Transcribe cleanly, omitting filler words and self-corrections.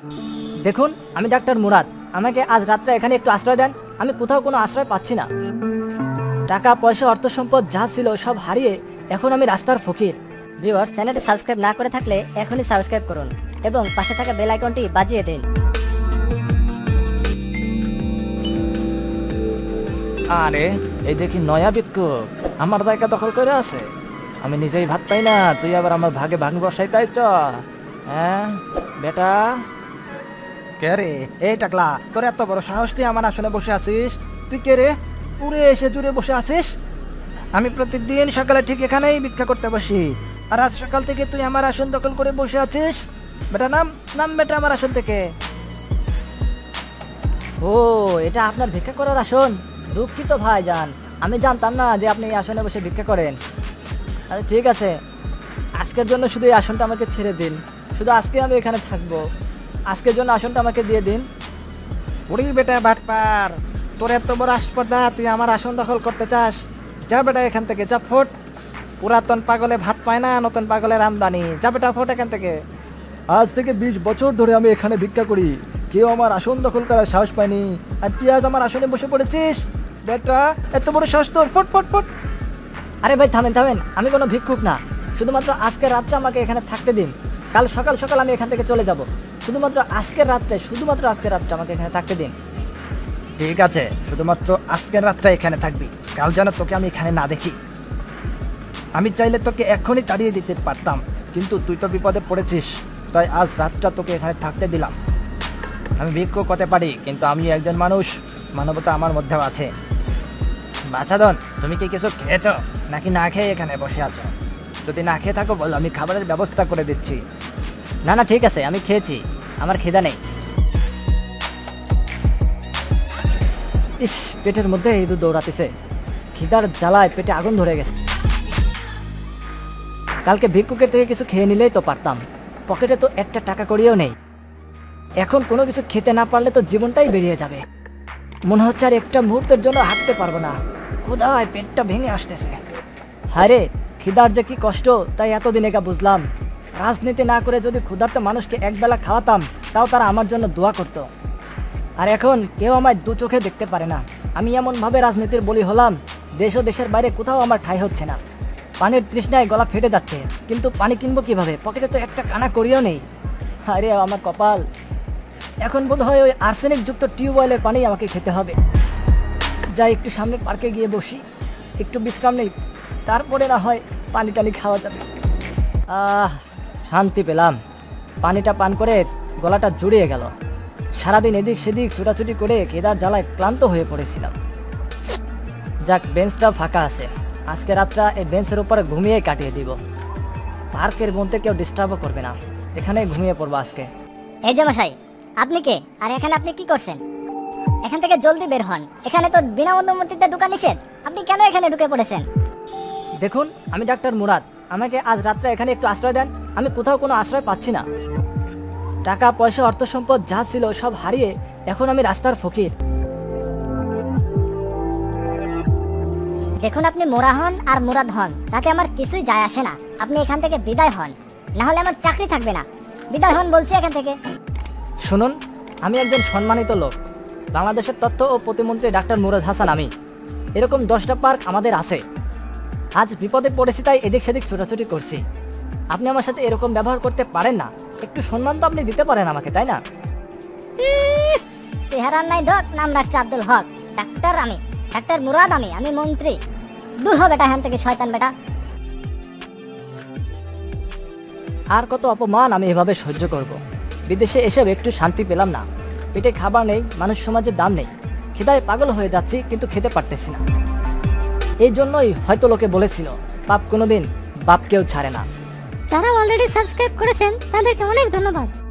দেখুন, আমি ডাক্তার মুরাদ। আমাকে আজ রাত্রে এখানে একটু আশ্রয় দেন। আমি কোথাও কোনো আশ্রয় পাচ্ছি না। টাকা পয়সা অর্থ সম্পদ যা ছিল সব হারিয়ে এখন আমি রাস্তার ফকির। ভিউয়ার্স, চ্যানেলটি সাবস্ক্রাইব না করে থাকলে এখনই সাবস্ক্রাইব করুন এবং পাশে থাকা বেল আইকনটি বাজিয়ে দিন। আরে এই দেখি নয়া ভিক্ষুক আমার জায়গা দখল করে আছে। আমি নিজেই ভাত পাই না, তুই আবার আমার ভাগে ভাগ বসাই তাই চ। হ্যাঁ বেটা, কে রে? এই টাকলা, তোর এত বড় সাহস, তুই আমার আসনে বসে আছিস? তুই কে রে? পুরে এসে জুড়ে বসে আছিস? আমি প্রতিদিন সকালে ঠিক এখানেই ভিক্ষা করতে বসি, আর আজ সকাল থেকে তুই আমার আসন দখল করে বসে আছিস? বেটা নাম, নাম বেটা আমার আসন থেকে। ও, এটা আপনার ভিক্ষা করার আসন? দুঃখিত ভাইজান, আমি জানতাম না যে আপনি এই আসনে বসে ভিক্ষা করেন। আরে ঠিক আছে, আজকের জন্য শুধু এই আসনটা আমাকে ছেড়ে দিন। শুধু আজকে আমি এখানে থাকবো। আজকের জন্য আসনটা আমাকে দিয়ে দিন। ওরে বেটা বাটপার, তোর এত বড় আসপর্দা, তুই আমার আসন দখল করতে চাস? যা বেটা এখান থেকে, যা ফোট। পুরাতন পাগলে ভাত পায় না, নতুন পাগলের আমদানি। যা বেটা ফোট এখান থেকে। আজ থেকে 20 বছর ধরে আমি এখানে ভিক্ষা করি, কেউ আমার আসন দখল করার সাহস পায়নি, আর তুই আজ আমার আসনে বসে পড়েছিস? বেটা এত বড় সাহস তোর! ফোট ফোট ফোট। আরে ভাই থামেন থামেন, আমি কোনো ভিক্ষুক না। শুধুমাত্র আজকের রাতটা আমাকে এখানে থাকতে দিন। কাল সকাল সকাল আমি এখান থেকে চলে যাব। শুধুমাত্র আজকের রাতটা আমাকে এখানে থাকতে দিন। ঠিক আছে, শুধুমাত্র আজকের রাতটা এখানে থাকবি। কাল যেন তোকে আমি এখানে না দেখি। আমি চাইলে তোকে এখনই তাড়িয়ে দিতে পারতাম, কিন্তু তুই তো বিপদে পড়েছিস, তাই আজ রাতটা তোকে এখানে থাকতে দিলাম। আমি ভিক্ষুক হতে পারি, কিন্তু আমি একজন মানুষ, মানবতা আমার মধ্যেও আছে। বাছাদন, তুমি কি কিছু খেয়েছ নাকি না খেয়ে এখানে বসে আছো? যদি না খেয়ে থাকো বলো, আমি খাবারের ব্যবস্থা করে দিচ্ছি। না না ঠিক আছে, আমি খেয়েছি, আমার খিদা নেই। ইস, পেটের মধ্যে ইঁদুর দৌড়াতেছে। খিদার জ্বালায় পেটে আগুন ধরে গেছে। কালকে ভিক্ষুকের থেকে কিছু খেয়ে নিলেই তো পারতাম। পকেটে তো একটা টাকা করিও নেই। এখন কোনো কিছু খেতে না পারলে তো জীবনটাই বেরিয়ে যাবে। মনে হচ্ছে আর একটা মুহূর্তের জন্য হাঁটতে পারবো না। ক্ষুধায় পেটটা ভেঙে আসতেছে। হায়রে, খিদার যে কি কষ্ট, তাই এতদিন একা বুঝলাম। রাজনীতি না করে যদি ক্ষুধার্ত মানুষকে একবেলা খাওয়াতাম, তাও তারা আমার জন্য দোয়া করত। আর এখন কেউ আমায় দু চোখে দেখতে পারে না। আমি এমনভাবে রাজনীতির বলি হলাম, দেশ ও দেশের বাইরে কোথাও আমার ঠাঁই হচ্ছে না। পানির তৃষ্ণায় গলা ফেটে যাচ্ছে, কিন্তু পানি কিনবো কিভাবে? পকেটে তো একটা কানা করিও নেই। আরে আমার কপাল, এখন বোধ হয় ওই আর্সেনিক যুক্ত টিউবওয়েলের পানি আমাকে খেতে হবে। যাই একটু সামনের পার্কে গিয়ে বসি, একটু বিশ্রাম নেই, তারপরে না হয় পানি টানি খাওয়া যাবে। শান্তি পেলাম। পানিটা পান করে গলাটা জুড়িয়ে গেল। সারাদিন এদিক সেদিক ছোটাছুটি করে কেদার জ্বালায় ক্লান্ত হয়ে পড়েছিলাম। যাক, বেঞ্চটা ফাঁকা আছে। আজকে রাতটা এই বেঞ্চের উপরে ঘুমিয়ে কাটিয়ে দিব। পার্কের মধ্যে কেউ ডিস্টার্বও করবে না, এখানেই ঘুমিয়ে পড়বো আজকে। এই যে মশাই, আপনি কে? আর এখানে আপনি কি করছেন? এখান থেকে জলদি বের হন, এখানে তো বিনা অনুমতিতে ঢোকা নিষেধ। আপনি কেন এখানে ঢুকে পড়েছেন? দেখুন, আমি ডাক্তার মুরাদ। আমাকে আজ রাত্রে এখানে একটু আশ্রয় দেন। আমি কোথাও কোনো আশ্রয় পাচ্ছি না। টাকা পয়সা অর্থ সম্পদ যা ছিল সব হারিয়ে এখন আমি রাস্তার ফকির। দেখুন, আপনি মোরা হন আর মুরাদ হন, তাতে আমার কিছুই যায় আসে না। আপনি এখান থেকে বিদায় হন, না হলে আমার চাকরি থাকবে না। বিদায় হন বলছি এখান থেকে। শুনুন, আমি একজন সম্মানিত লোক, বাংলাদেশের তথ্য ও প্রতিমন্ত্রী ডাক্তার মুরাদ হাসান। আমি এরকম 10টা পার্ক আমাদের আছে। আজ বিপদে পড়েছি তাই এদিক সেদিক ছোটাছুটি করছি। আপনি আমার সাথে এরকম ব্যবহার করতে পারেন না। একটু সম্মান তো আপনি দিতে পারেন আমাকে, তাই না? চেহারার নাই ঢক, নাম রাখছে আব্দুল হক। ডাক্তার আমি, ডাক্তার মুরাদ আমি মন্ত্রী। দূর হ বেটা এখান থেকে, শয়তান বেটা। আর কত অপমান আমি এভাবে সহ্য করব? বিদেশে এসে একটু শান্তি পেলাম না। পেটে খাবার নেই, মানুষ সমাজের দাম নেই। খিদায় পাগল হয়ে যাচ্ছি, কিন্তু খেতে পারতেছি না। এই জন্যই হয়তো লোকে বলেছিল, পাপ কোনোদিন বাপকেও ছাড়ে না। যারা অলরেডি সাবস্ক্রাইব করেছেন তাদেরকে অনেক ধন্যবাদ।